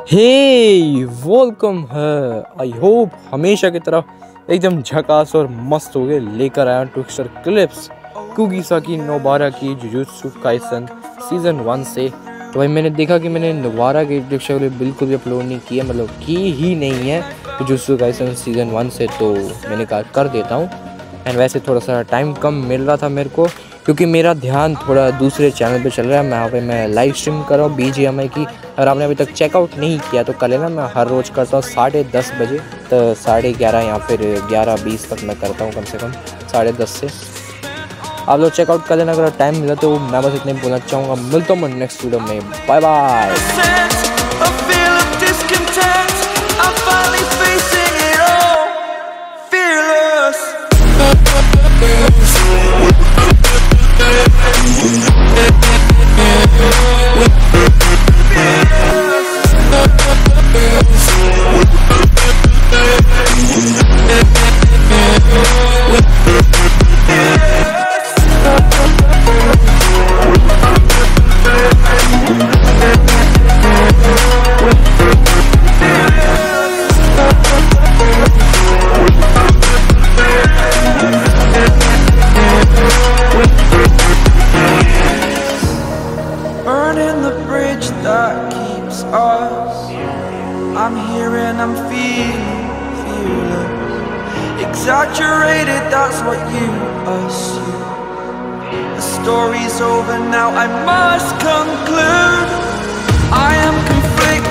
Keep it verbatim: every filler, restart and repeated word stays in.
हे welcome है। I hope हमेशा की तरह एकदम झकास और मस्त हो गए लेकर आया ट्विक्स्टर क्लिप्स कुकीसाकी नोबारा की जुजुत्सु काइसन सीज़न वन से। तो भाई मैंने देखा कि मैंने नोबारा की ट्विक्स्टर बिल्कुल भी अपलोड नहीं किया, मतलब की ही नहीं है जुजुत्सु काइसन सीज़न वन से, तो मैंने कहा कर देता हूँ। एंड वैसे थोड़ा सा टाइम कम मिल रहा था मेरे को क्योंकि मेरा ध्यान थोड़ा दूसरे चैनल पे चल रहा है। मैं यहाँ पे मैं लाइव स्ट्रीम कर रहा हूँ बी जी एम आई की। अगर आपने अभी तक चेकआउट नहीं किया तो कर लेना। मैं हर रोज़ करता हूँ साढ़े दस बजे, तो साढ़े ग्यारह या फिर ग्यारह बीस तक मैं करता हूँ, कम से कम साढ़े दस से। आप लोग चेकआउट कर लेना अगर टाइम मिला तो। मैं बस इतने बोलना चाहूँगा, मिलता हूँ मैं नेक्स्ट वीडियो में। Bye bye. Burning the bridge that keeps us. I'm here and I'm feeling, feeling exaggerated, that's what you assume. The story's over now, I must conclude. I am conflicted.